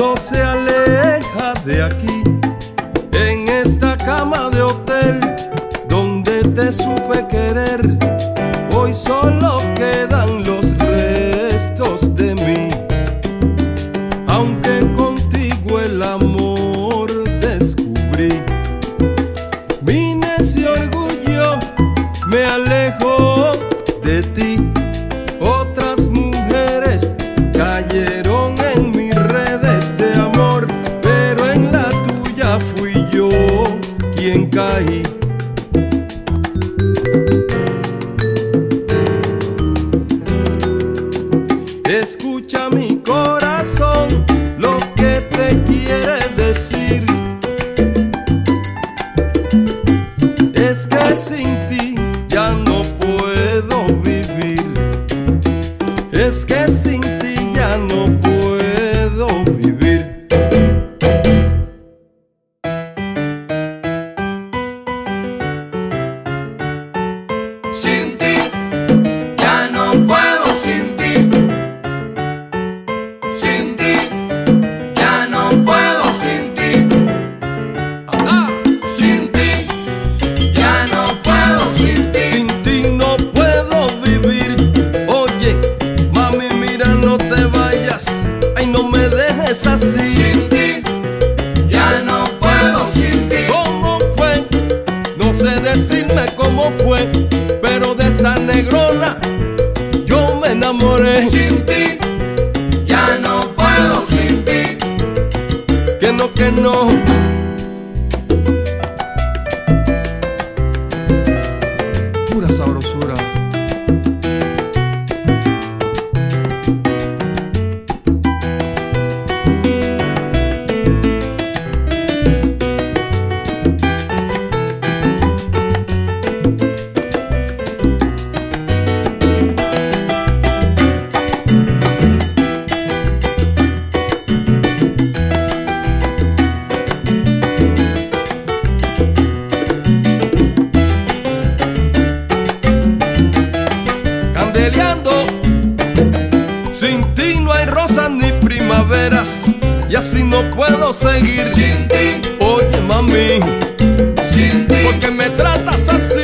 no se aleja de aquí. En esta cama de hotel donde te supe querer, hoy solo quedan los restos de mí. Aunque contigo el amor descubrí, mi necio orgullo me alejó de ti. Otras mujeres cayeron en mis redes de amor, pero en la tuya fui yo quien caí. Escucha mi corazón lo que te quiere decir. Es que sin ti ya no puedo vivir. Es que sin ti ya no puedo vivir. Sin ti, ya no puedo sin ti. Sin ti, ya no puedo sin ti. Sin ti, ya no puedo sin ti. Sin ti no puedo vivir. Oye, mami, mira, no te vayas. Ay, no me dejes así. Sin ti, ya no puedo sin ti. ¿Cómo fue? No sé decirme cómo fue, pero de esa negrona yo me enamoré. Sin ti, ya no puedo sin ti. Que no, que no. Pura sabrosura. Sin ti no hay rosas ni primaveras, y así no puedo seguir. Sin ti, Oye, mami, sin ti, ¿por qué me tratas así?